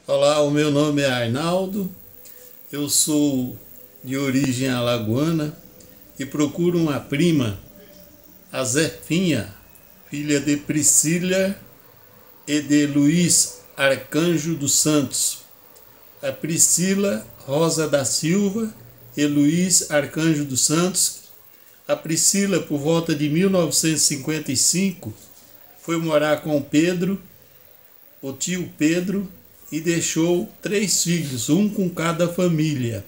Olá, o meu nome é Arnaldo, eu sou de origem alagoana e procuro uma prima, a Zefinha, filha de Priscila e de Luiz Arcanjo dos Santos. A Priscila Rosa da Silva e Luiz Arcanjo dos Santos. A Priscila, por volta de 1955, foi morar com Pedro, o tio Pedro, e deixou 3 filhos, um com cada família.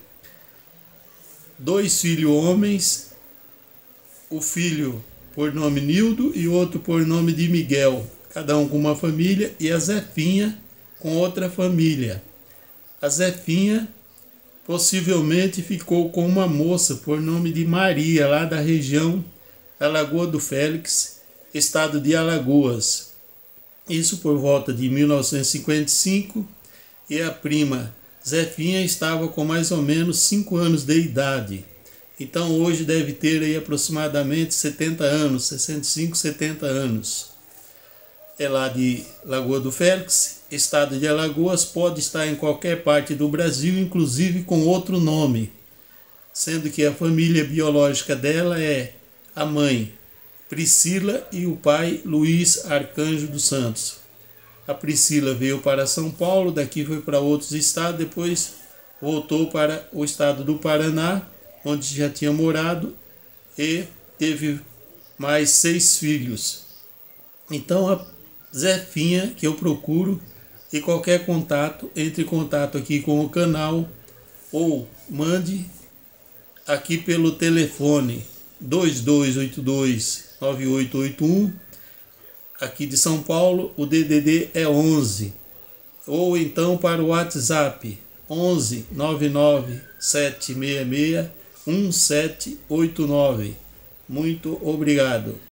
2 filhos homens, o filho por nome Nildo e outro por nome de Miguel, cada um com uma família, e a Zefinha com outra família. A Zefinha possivelmente ficou com uma moça por nome de Maria, lá da região da Lagoa do Félix, estado de Alagoas. Isso por volta de 1955, e a prima Zefinha estava com mais ou menos 5 anos de idade. Então hoje deve ter aí aproximadamente 70 anos, 65, 70 anos. É lá de Lagoa do Félix, estado de Alagoas, pode estar em qualquer parte do Brasil, inclusive com outro nome, sendo que a família biológica dela é a mãe Priscila e o pai Luiz Arcanjo dos Santos. A Priscila veio para São Paulo, daqui foi para outros estados, depois voltou para o estado do Paraná, onde já tinha morado, e teve mais 6 filhos. Então a Zefinha que eu procuro, e qualquer contato, entre em contato aqui com o canal ou mande aqui pelo telefone 2282-9881, aqui de São Paulo. O DDD é 11, ou então para o WhatsApp 11 99 766 1789. Muito obrigado.